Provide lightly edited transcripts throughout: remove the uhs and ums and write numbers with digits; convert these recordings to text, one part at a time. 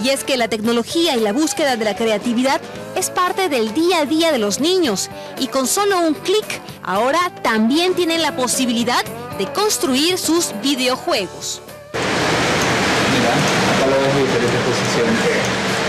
Y es que la tecnología y la búsqueda de la creatividad es parte del día a día de los niños. Y con solo un clic, ahora también tienen la posibilidad de construir sus videojuegos. Mira, acá lo ves de diferentes posiciones.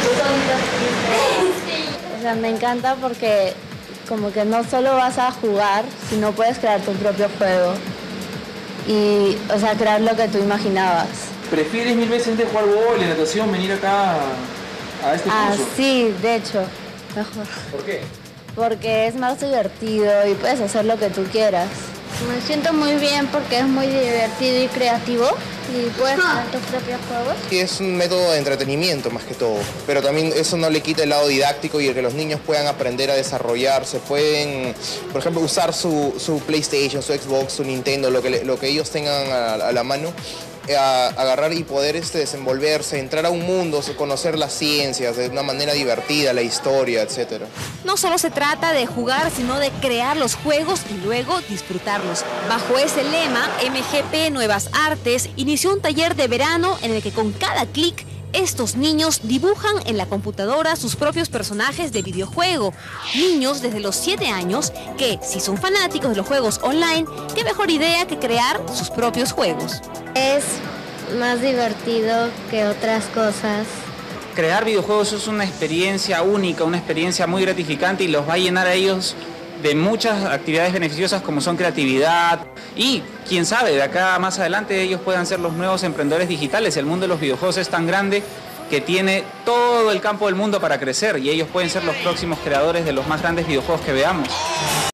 O sea, me encanta porque como que no solo vas a jugar, sino puedes crear tu propio juego. Y, o sea, crear lo que tú imaginabas. ¿Prefieres mil veces antes de jugar vóley, natación, venir acá a este curso? Sí, de hecho, mejor. ¿Por qué? Porque es más divertido y puedes hacer lo que tú quieras. Me siento muy bien porque es muy divertido y creativo y puedes crear tus propios juegos. Es un método de entretenimiento más que todo, pero también eso no le quita el lado didáctico y el que los niños puedan aprender a desarrollarse, pueden, por ejemplo, usar su PlayStation, su Xbox, su Nintendo, lo que ellos tengan a la mano, agarrar y poder desenvolverse, entrar a un mundo, conocer las ciencias de una manera divertida, la historia, etc. No solo se trata de jugar, sino de crear los juegos y luego disfrutarlos. Bajo ese lema, MGP Nuevas Artes inició un taller de verano en el que con cada clic estos niños dibujan en la computadora sus propios personajes de videojuego. Niños desde los 7 años que, si son fanáticos de los juegos online, qué mejor idea que crear sus propios juegos. Es más divertido que otras cosas. Crear videojuegos es una experiencia única, una experiencia muy gratificante y los va a llenar a ellos de muchas actividades beneficiosas como son creatividad y, quién sabe, de acá más adelante ellos puedan ser los nuevos emprendedores digitales. El mundo de los videojuegos es tan grande que tiene todo el campo del mundo para crecer y ellos pueden ser los próximos creadores de los más grandes videojuegos que veamos.